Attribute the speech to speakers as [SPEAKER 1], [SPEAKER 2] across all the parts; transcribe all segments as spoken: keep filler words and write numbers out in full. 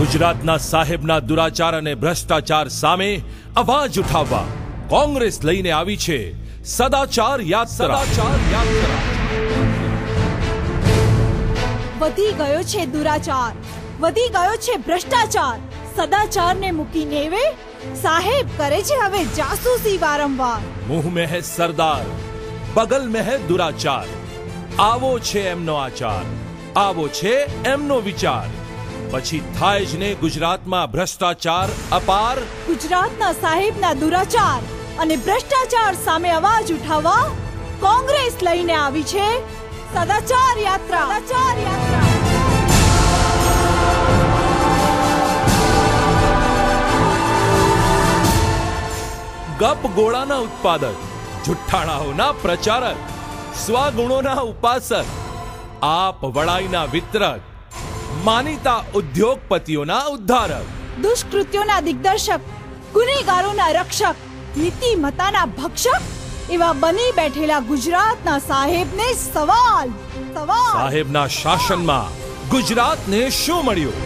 [SPEAKER 1] ગુજરાતના સાહેબના દુરાચાર અને ભ્રષ્ટાચાર સામે અવાજ ઉઠાવવા કોંગ્રેસ લઈને આવી છે સદાચાર યાત્રા। સદાચાર યાત્રા
[SPEAKER 2] વધી ગયો છે દુરાચાર, વધી ગયો છે ભ્રષ્ટાચાર, સદાચારને મૂકી નેવે સાહેબ કરે છે હવે જાસૂસી વારંવાર।
[SPEAKER 1] મુંહ में है સરદાર, બગલ में है દુરાચાર, આવો છે એમનો આચાર, આવો છે એમનો વિચાર, પછી થાય જ ને ગુજરાતમાં ભ્રષ્ટાચાર અપાર।
[SPEAKER 2] ગુજરાતના સાહેબના દુરાચાર અને ભ્રષ્ટાચાર સામે અવાજ ઉઠાવવા કોંગ્રેસ લઈને આવી છે સદાચાર યાત્રા। સદાચાર યાત્રા
[SPEAKER 1] ગપ ગોળાના ઉત્પાદક, જુઠ્ઠાણાઓના પ્રચારક, સ્વગુણોના ઉપાસક, આપ વડાઈના વિતરક, માનીતા ઉદ્યોગપતિઓના ઉદ્ધારક,
[SPEAKER 2] દુષ્કૃત્યોના દિગ્દર્શક, ગુનેગારોના રક્ષક, નીતિમત્તાના ભક્ષક એવા બની બેઠેલા ગુજરાતના સાહેબને સવાલ સવાલ
[SPEAKER 1] સાહેબના શાસનમાં ગુજરાતને શું મળ્યું?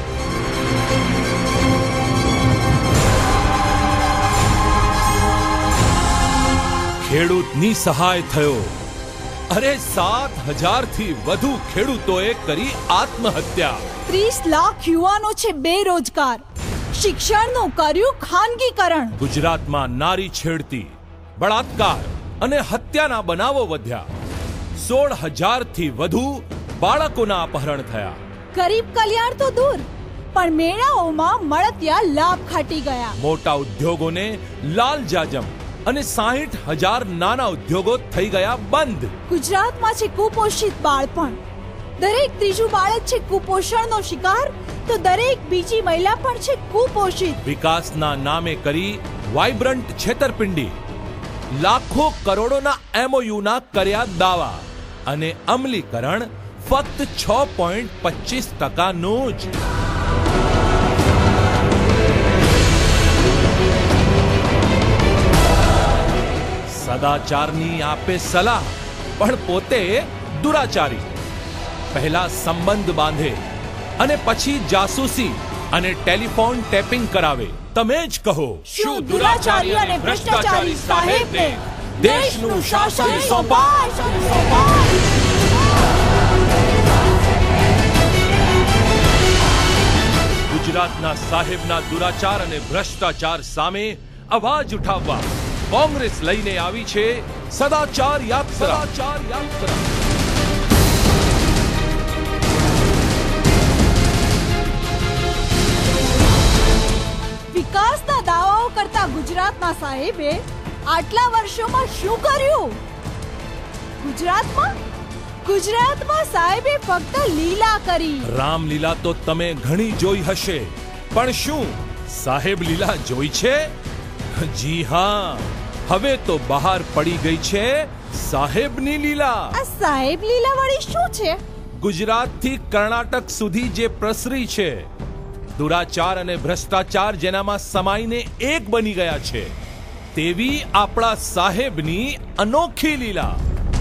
[SPEAKER 1] ખેડૂતની સહાય થયો, અરે સાત હજાર થી વધુ ખેડૂતોએ કરી આત્મહત્યા।
[SPEAKER 2] ત્રીસ લાખ યુવાનો છે બેરોજગાર, શિક્ષણનું કર્યું ખાનગીકરણ।
[SPEAKER 1] ગુજરાતમાં નારી છેડતી, બળાત્કાર અને હત્યાના બનાવો વધ્યા। સોળ હજાર થી વધુ બાળકોના અપહરણ થયા।
[SPEAKER 2] ગરીબ કલ્યાણ તો દૂર, પણ મેળાઓમાં મળતિયા લાભ ખાટી ગયા।
[SPEAKER 1] મોટા ઉદ્યોગોને લાલ જાજમ અને સાહીઠ હજાર નાના ઉદ્યોગો થઈ ગયા બંધ।
[SPEAKER 2] ગુજરાતમાં છે કુપોષિત બાળપણ, દરેક ત્રીજું બાળક છે કુપોષણનો શિકાર, તો દરેક બીજી મહિલા પણ છે કુપોષિત।
[SPEAKER 1] વિકાસના નામે કરી વાઇબ્રન્ટ છેતરપિંડી, લાખો કરોડોના એમઓયુના કર્યા દાવા અને અમલીકરણ ફક્ત છ પોઈન્ટ પચીસ ટકાનું જ। સદાચારની આપે સલાહ પણ પોતે દુરાચારી। પહેલા સંબંધ બાંધે અને પછી જાસૂસી અને ટેલિફોન ટેપિંગ કરાવે। તમે જ કહો,
[SPEAKER 2] શું દુરાચારી અને ભ્રષ્ટાચારી સાહેબને દેશનું શાસન સોંપાય?
[SPEAKER 1] ગુજરાતના સાહેબના દુરાચાર અને ભ્રષ્ટાચાર સામે અવાજ ઉઠાવવા કોંગ્રેસ લઈને આવી છે સદાચાર યાત્રા। સદાચાર યાત્રા
[SPEAKER 2] વિકાસના દાવાઓ કરતા ગુજરાતના સાહેબે આટલા વર્ષોમાં શું કર્યું? ગુજરાતમાં ગુજરાતમાં સાહેબે ફક્ત લીલા કરી।
[SPEAKER 1] રામલીલા તો તમે ઘણી જોઈ હશે, પણ શું સાહેબ લીલા જોઈ છે? જી હા, હવે તો બહાર પડી ગઈ છે સાહેબની લીલા।
[SPEAKER 2] આ સાહેબ લીલા વાળી શું છે?
[SPEAKER 1] ગુજરાતથી કર્ણાટક સુધી જે પ્રસરી છે, દુરાચાર અને ભ્રષ્ટાચાર જેનામાં સમાઈને એક બની ગયા છે, તેવી આપણા સાહેબની અનોખી લીલા।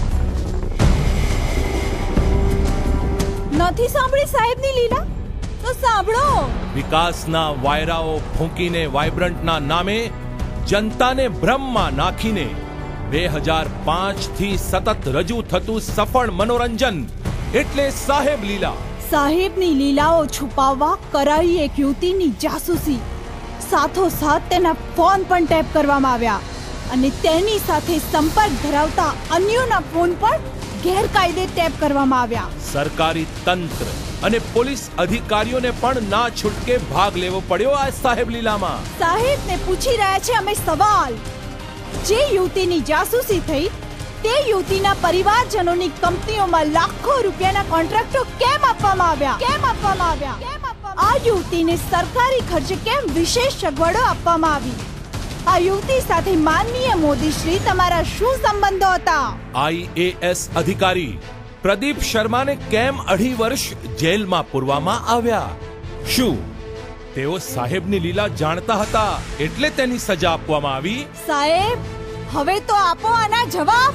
[SPEAKER 2] નથી સાંભળી સાહેબની લીલા? તો સાંભળો।
[SPEAKER 1] વિકાસના વાયરાઓ ફૂંકીને વાઇબ્રન્ટના નામે જનતાને ભ્રમમાં નાખીને બે હજાર પાંચ થી સતત રજૂ થતું સફળ મનોરંજન એટલે સાહેબ લીલા।
[SPEAKER 2] સાહેબની લીલાઓ છુપાવવા કરાઈ એક યુવતીની જાસૂસી, સાથોસાથ તેના ફોન પણ ટેપ કરવામાં આવ્યા અને તેની સાથે સંપર્ક ધરાવતા અન્યોના ફોન પણ ગેરકાયદે ટેપ કરવામાં આવ્યા। સરકારી
[SPEAKER 1] તંત્ર અને પોલીસ અધિકારીઓને પણ ના છૂટકે ભાગ લેવો પડ્યો આ સાહેબ લીલામાં।
[SPEAKER 2] સાહેબને પૂછી રહ્યા છે અમે સવાલ, જે યુવતીની જાસૂસી થઈ તે યુવતીના પરિવારજનોની કંપનીઓમાં લાખો રૂપિયાના કોન્ટ્રાક્ટો કેમ આપવામાં આવ્યા? કેમ આપવામાં આવ્યા? કેમ આપવામાં આ યુવતીને સરકારી ખર્ચે કેમ વિશેષ સગવડો આપવામાં આવી? આ યુવતી સાથે માનનીય મોદી શ્રી તમારા શું સંબંધો હતા?
[SPEAKER 1] આઈએએસ અધિકારી પ્રદીપ શર્માને કેમ અઢી વર્ષ જેલમાં પૂરવામાં આવ્યા? શું તેઓ સાહેબની લીલા જાણતા હતા એટલે તેની સજા આપવામાં આવી?
[SPEAKER 2] સાહેબ, હવે તો આપો આના જવાબ।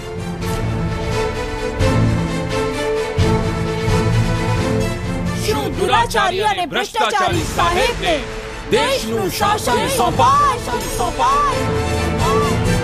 [SPEAKER 2] શું દુરાચારી અને ભ્રષ્ટાચારી સાહેબને દેશનું શાસન સોંપાય સોંપાય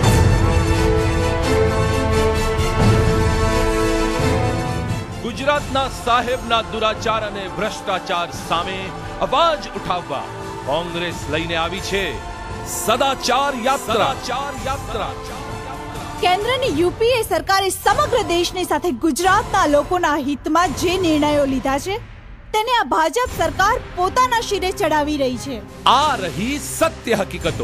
[SPEAKER 1] ગુજરાતના સાહેબના દુરાચાર અને ભ્રષ્ટાચાર સામે અવાજ ઉઠાવવા કોંગ્રેસ લઈને આવી છે સદાચાર યાત્રા યાત્રા
[SPEAKER 2] કેન્દ્રની યુપીએ સરકારે સમગ્ર દેશની સાથે ગુજરાતના લોકોના હિતમાં જે નિર્ણયો લીધા છે તેને આ ભાજપ સરકાર પોતાના શિરે ચડાવી રહી છે।
[SPEAKER 1] આ રહી સત્ય હકીકતો।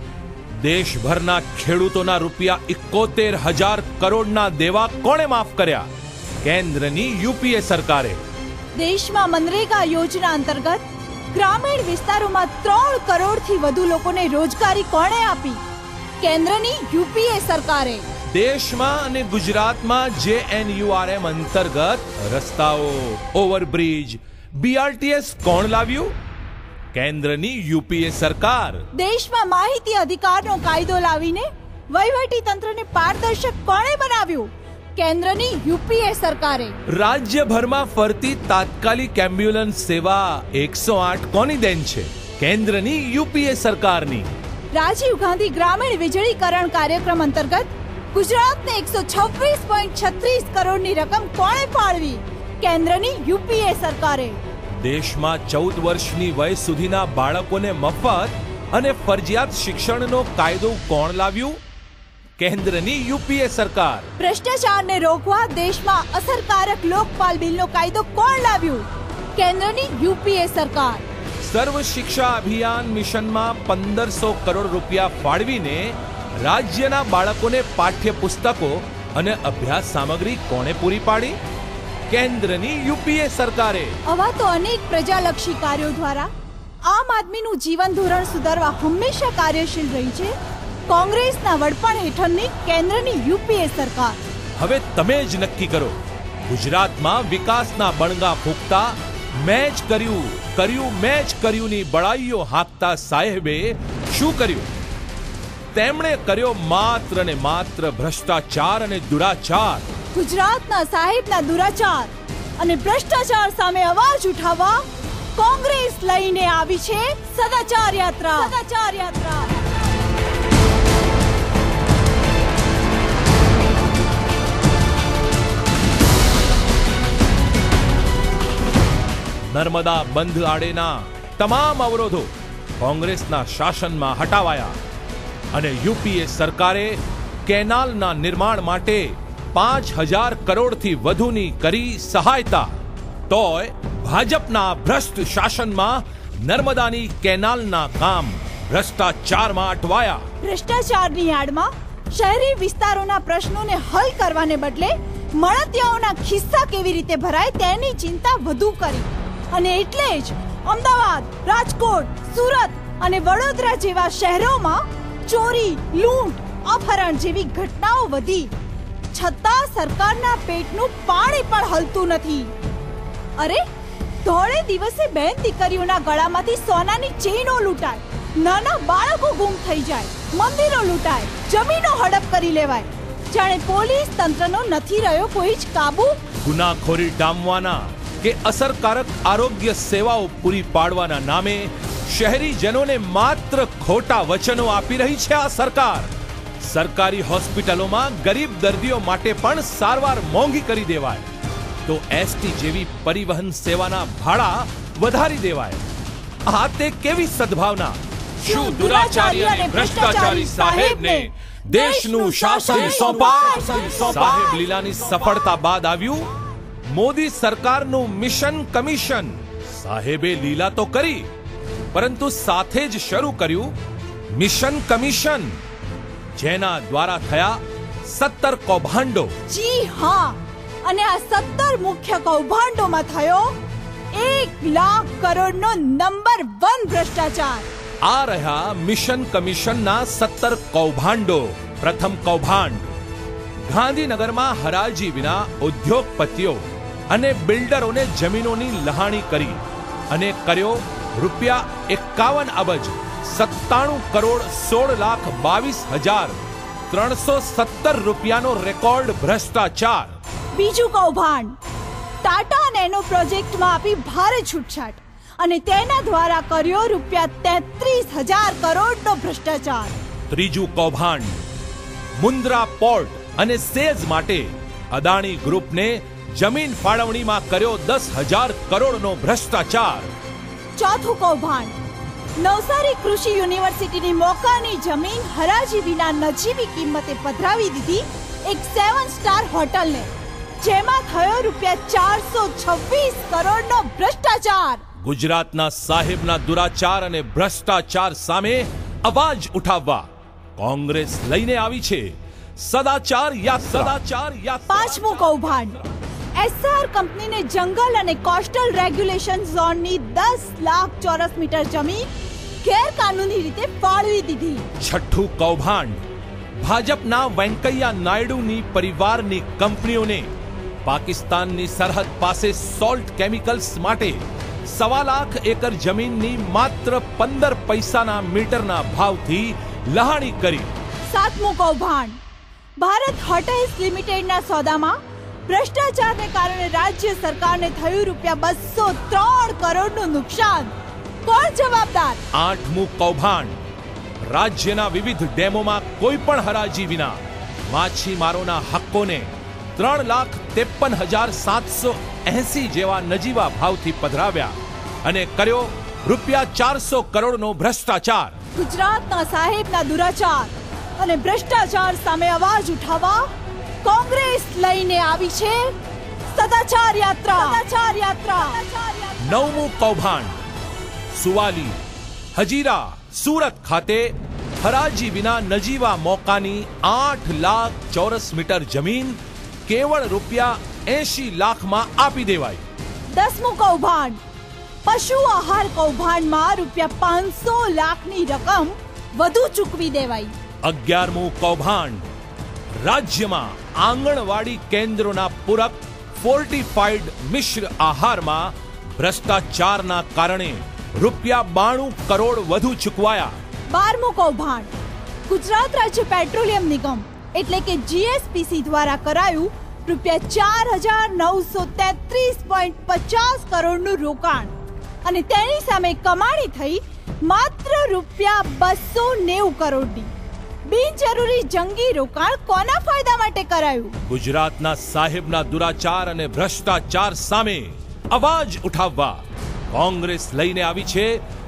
[SPEAKER 1] દેશભરના ખેડૂતોના રૂપિયા એકોતેર હજાર કરોડના દેવા કોણે માફ કર્યા? કેન્દ્રની યુપીએ સરકારે।
[SPEAKER 2] દેશમાં મનરેગા યોજના અંતર્ગત ગ્રામીણ વિસ્તારોમાં ત્રણ કરોડથી વધુ લોકોને રોજગારી કોણે આપી? કેન્દ્રની યુપીએ સરકારે।
[SPEAKER 1] દેશમાં અને ગુજરાતમાં જેએનયુઆરએમ અંતર્ગત રસ્તાઓ, ઓવરબ્રિજ, બીઆરટીએસ કોણ લાવ્યું? કેન્દ્રની યુપીએ સરકાર।
[SPEAKER 2] દેશમાં માહિતી અધિકારનો કાયદો લાવીને વહીવટી તંત્રને પારદર્શક કોણે બનાવ્યું? કેન્દ્રની યુપીએ સરકારે।
[SPEAKER 1] રાજ્યભરમાં ફરતી તાત્કાલિક એમ્બ્યુલન્સ સેવા એકસો આઠ કોની દેન છે? કેન્દ્રની યુપીએ સરકારની।
[SPEAKER 2] રાજીવ ગાંધી ગ્રામીણ વીજળીકરણ કાર્યક્રમ અંતર્ગત ગુજરાતને એકસો છવ્વીસ પોઈન્ટ છત્રીસ કરોડની રકમ કોણે ફાળવી? કેન્દ્રની યુપીએ સરકારે।
[SPEAKER 1] દેશમાં ચૌદ વર્ષની વય સુધીના બાળકોને મફત અને ફરજિયાત શિક્ષણનો કાયદો કોણ લાવ્યું? કેન્દ્રની યુપીએ સરકાર।
[SPEAKER 2] ભ્રષ્ટાચારને રોકવા દેશમાં અસરકારક લોકપાલ બિલનો કાયદો કોણ લાવ્યું? કેન્દ્રની યુપીએ સરકાર।
[SPEAKER 1] સર્વ શિક્ષા અભિયાન મિશનમાં પંદરસો કરોડ રૂપિયા ફાળવીને રાજ્યના બાળકોને પાઠ્ય પુસ્તકો અને અભ્યાસ સામગ્રી કોણે પૂરી પાડી? કેન્દ્રની યુપીએ સરકારે।
[SPEAKER 2] આવા તો અનેક પ્રજાલક્ષી કાર્યો દ્વારા આમ આદમીનું જીવન ધોરણ સુધારવા હંમેશા કાર્યશીલ રહી છે કોંગ્રેસના વડપણ હેઠળની કેન્દ્રની યુપીએ સરકાર।
[SPEAKER 1] હવે તમે જ નક્કી કરો, ગુજરાતમાં વિકાસના બણગા ફૂંકતા મેં જ કર્યું કર્યું મેં જ કર્યુંની બળાઈઓ હાંકતા સાહેબે શું કર્યું? તેમણે કર્યો માત્ર ને માત્ર ભ્રષ્ટાચાર અને દુરાચાર।
[SPEAKER 2] ગુજરાતના સાહેબના દુરાચાર અને ભ્રષ્ટાચાર સામે અવાજ ઉઠાવવા કોંગ્રેસ લઈને આવી છે સદાચાર યાત્રા સદાચાર યાત્રા।
[SPEAKER 1] નર્મદા બંધ આડેના તમામ અવરોધો કોંગ્રેસના શાસનમાં હટાવાયા અને યુપીએ સરકારે કેનાલના નિર્માણ માટે પાંચ હજાર કરોડથી વધુની કરી સહાયતા। તોય ભાજપના ભ્રષ્ટ શાસનમાં નર્મદાની કેનાલના કામ ભ્રષ્ટાચારમાં અટવાયા।
[SPEAKER 2] ભ્રષ્ટાચારની આડમાં શહેરી વિસ્તારોના પ્રશ્નોને હલ કરવાને બદલે મળતિયાઓના ખિસ્સા કેવી રીતે ભરાય તેની ચિંતા વધુ કરી અને એટલે જ અમદાવાદ, રાજકોટ, સુરત અને વડોદરા જેવા શહેરોમાં ચોરી, લૂંટ, અપહરણ જેવી ઘટનાઓ વધી છતાં સરકારના પેટનું પાણી પણ હલતું નથી। અરે ધોળે દિવસે બેન દીકરીઓના ગળામાંથી સોનાની ચેઇનો લૂંટાય, નાના બાળકો ગુમ થઈ જાય, મંદિરો લૂંટાય, જમીનો હડપ કરી લેવાય, જાણે પોલીસ તંત્રનો નથી રહ્યો કોઈ જ કાબુ।
[SPEAKER 1] ગુનાખોરી ડામવાના કે અસરકારક આરોગ્ય સેવાઓ પૂરી પાડવાના નામે શહેરીજનોને માત્ર ખોટા વચનો આપી રહી છે આ સરકાર। સરકારી હોસ્પિટલોમાં ગરીબ દર્દીઓ માટે પણ સારવાર મોંઘી કરી દેવાય તો એસટી જેવી પરિવહન સેવાના ભાડા વધારી દેવાય। આ તે કેવી સદભાવના? શું દુરાચારી અને ભ્રષ્ટાચારી સાહેબને દેશનું શાસન સોંપાય? સાહેબ લીલાની સફળતા બાદ આવ્યું મોદી સરકારનું મિશન કમિશન। સાહેબે લીલા તો કરી પરંતુ સાથે જ શરૂ કર્યું મિશન કમિશન, જેના દ્વારા થયા સત્તર કૌભાંડો।
[SPEAKER 2] જી હા, અને આ સત્તર મુખ્ય કૌભાંડોમાં થયો એક લાખ કરોડનો નંબર વન ભ્રષ્ટાચાર।
[SPEAKER 1] આ રહ્યા મિશન કમિશનના સત્તર કૌભાંડો। પ્રથમ કૌભાંડ, ગાંધીનગરમાં હરાજી વિના ઉદ્યોગપતિઓ અને બિલ્ડરોને જમીનોની લહાણી કરી અને કર્યો રૂપિયા એકાવન અબજ સત્તાણું કરોડ સોળ લાખ બાવીસ હજાર ત્રણસો સત્તર રૂપિયાનો રેકોર્ડ ભ્રષ્ટાચાર।
[SPEAKER 2] બીજું કૌભાંડ, ટાટા નેનો પ્રોજેક્ટમાં આપી ભારે છૂટછાટ અને તેના દ્વારા કર્યો રૂપિયા તેત્રીસ હજાર કરોડનો ભ્રષ્ટાચાર.
[SPEAKER 1] ત્રીજું કૌભાંડ, મુન્દ્રા પોર્ટ અને સેઝ માટે અદાણી ગ્રુપને જમીન ફાળવણીમાં કર્યો દસ હજાર કરોડનો ભ્રષ્ટાચાર.
[SPEAKER 2] ચોથું કૌભાંડ, નવસારી કૃષિ યુનિવર્સિટીની મોકાની જમીન હરાજી વિના નજીવી કિંમતે પધરાવી દીધી એક સેવન સ્ટાર હોટલને, જેમાં થયો રૂપિયા ચારસો છવ્વીસ કરોડનો ભ્રષ્ટાચાર.
[SPEAKER 1] ગુજરાતના સાહેબના દુરાચાર અને ભ્રષ્ટાચાર સામે અવાજ ઉઠાવવા કોંગ્રેસ લઈને આવી છે સદાચાર યાત્રા. સદાચાર યાત્રા.
[SPEAKER 2] પાંચમું કૌભાંડ, એસઆર કંપનીને જંગલ અને કોસ્ટલ રેગ્યુલેશન ઝોનની દસ લાખ ચોરસ મીટર જમીન ગેરકાનૂની રીતે ફાળવી દીધી.
[SPEAKER 1] છઠ્ઠું કૌભાંડ, ભાજપના વેંકૈયા નાયડુની પરિવારની કંપનીઓને પાકિસ્તાનની સરહદ પાસે સોલ્ટ કેમિકલ્સ માટે સવા લાખ એકર જમીનની માત્ર પંદર પૈસાના મીટરના ભાવથી લહાણી કરી.
[SPEAKER 2] સાતમું કૌભાંડ, ભારત હોટેલ્સ લિમિટેડના સોદામાં ભ્રષ્ટાચારને કારણે રાજ્ય સરકારને થયું રૂપિયા બસો ત્રણ કરોડનું નુકસાન. કોણ જવાબદાર?
[SPEAKER 1] આઠમું કૌભાંડ, રાજ્યના વિવિધ ડેમોમાં કોઈ પણ હરાજી વિના માછીમારોના હક્કોને ત્રણ લાખ ત્રેપન હજાર સાતસો એસી જેવા નજીવા ભાવથી પધરાવ્યા અને કર્યો રૂપિયા ચારસો કરોડનો ભ્રષ્ટાચાર.
[SPEAKER 2] ગુજરાતના સાહેબના દુરાચાર અને ભ્રષ્ટાચાર સામે અવાજ ઉઠાવવા કોંગ્રેસ લઈને આવી છે સદાચાર યાત્રા. સદાચાર યાત્રા.
[SPEAKER 1] નવમું કૌભાંડ, સુવાલી, હજીરા, સુરત ખાતે હરાજી વિના નજીવા મોકાની આઠ લાખ ચોરસ મીટર જમીન કેવળ રૂપિયા એસી લાખમાં આપી દેવાઈ.
[SPEAKER 2] દસમું કૌભાંડ, પશુ આહાર કૌભાંડમાં રૂપિયા પાંચસો લાખની રકમ વધુ ચૂકવી દેવાઈ.
[SPEAKER 1] અગિયારમું કૌભાંડ, રાજ્યમાં આંગણવાડી કેન્દ્રોના પૂરક ફોર્ટિફાઈડ મિશ્ર આહારમાં ભ્રષ્ટાચારના કારણે રૂપિયા બાણું કરોડ વધુ ચૂકવાયા.
[SPEAKER 2] બારમું કૌભાંડ, ગુજરાત રાજ્ય પેટ્રોલિયમ નિગમ એટલે કે જીએસપીસી દ્વારા કરાયું રૂપિયા ચાર હજાર નવસો તેત્રીસ પોઈન્ટ પચાસ કરોડનું રોકાણ અને તેની સામે કમાણી થઈ માત્ર રૂપિયા બસો નેવું કરોડની. બિનજરૂરી જંગી રોકાણ કોના ફાયદા માટે કરાયું?
[SPEAKER 1] ગુજરાતના સાહેબના દુરાચાર અને ભ્રષ્ટાચાર સામે અવાજ ઉઠાવવા કોંગ્રેસ લઈને આવી છે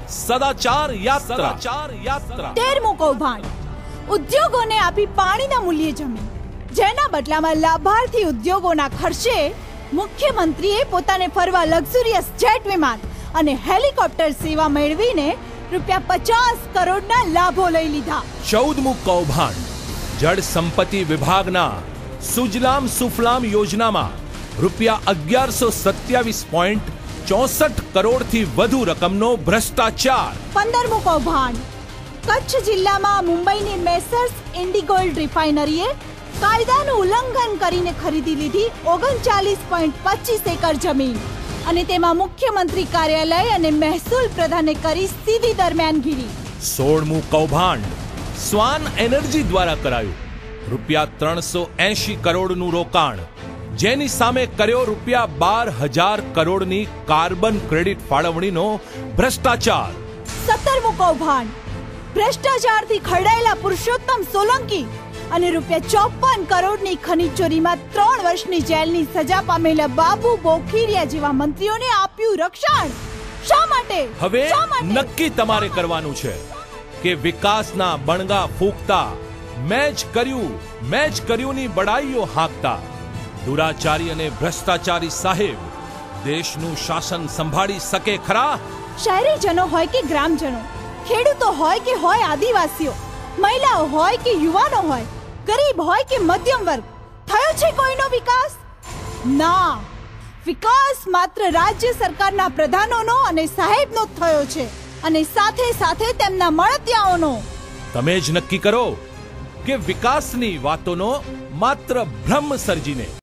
[SPEAKER 1] સદાચાર યાત્રા. સદાચાર યાત્રા.
[SPEAKER 2] તેરમું કૌભાંડ, ઉદ્યોગોને આપી પાણીના મૂલ્યે જમીન, જેના બદલામાં લાભાર્થી ઉદ્યોગોના ખર્ચે મુખ્યમંત્રીએ પોતાને ફરવા લક્ઝુરિયસ જેટ વિમાન અને હેલિકોપ્ટર સેવા મેળવીને રૂપિયા પચાસ કરોડના લાભો લઈ લીધા.
[SPEAKER 1] ચૌદમું કૌભાંડ, જળ સંપત્તિ વિભાગના સુજલામ સુફલામ યોજનામાં રૂપિયા અગિયારસો સત્યાવીસ પોઈન્ટ ચોસઠ કરોડથી વધુ રકમનો ભ્રષ્ટાચાર.
[SPEAKER 2] પંદરમું કૌભાંડ, કચ્છ જિલ્લામાં મુંબઈની મેસર્સ ઇન્ડિગોલ્ડ રિફાઇનરીએ કાયદાનું ઉલ્લંઘન કરીને ખરીદી લીધી ઓગણચાલીસ પોઈન્ટ પચીસ એકર જમીન અને તેમાં મુખ્યમંત્રી કાર્યાલય અને મહેસૂલ પ્રધાને કરી સીધી દરમિયાનગીરી.
[SPEAKER 1] સોળમું કૌભાંડ, સ્વાન એનર્જી દ્વારા કરાયું રૂપિયા ત્રણસો એસી કરોડનું રોકાણ, જેની સામે કર્યો રૂપિયા બાર હજાર કરોડની કાર્બન ક્રેડિટ ફાળવણીનો ભ્રષ્ટાચાર.
[SPEAKER 2] સત્તરમું કૌભાંડ, ભ્રષ્ટાચારથી ખરડાયેલા પુરુષોત્તમ સોલંકી અને રૂપિયા ચોપન કરોડની ખનીજ ચોરીમાં ત્રણ વર્ષની જેલની સજા પામેલા બાબુ બોખીરિયા જેવા મંત્રીઓને આપ્યું રક્ષણ. શા માટે?
[SPEAKER 1] હવે નક્કી તમારે કરવાનું છે કે વિકાસના બણગા ફૂંકતા મેં જ કર્યું મેં જ કર્યુંની બડાઈઓ હાંકતા દુરાચારી અને ભ્રષ્ટાચારી સાહેબ દેશનું શાસન સંભાળી શકે ખરા?
[SPEAKER 2] શહેરીજનો હોય કે ગ્રામજનો, ખેડૂતો હોય કે હોય આદિવાસીઓ, મહિલાઓ હોય કે યુવાનો હોય, ગરીબ હોય કે મધ્યમ વર્ગ, થયો છે કોઈનો વિકાસ? ના, વિકાસ માત્ર રાજ્ય સરકારના પ્રધાનોનો અને સાહેબનો જ થયો છે અને સાથે સાથે તેમના મળતિયાઓનો.
[SPEAKER 1] તમે જ નક્કી કરો કે વિકાસની વાતોનો માત્ર ભ્રમ સર્જીને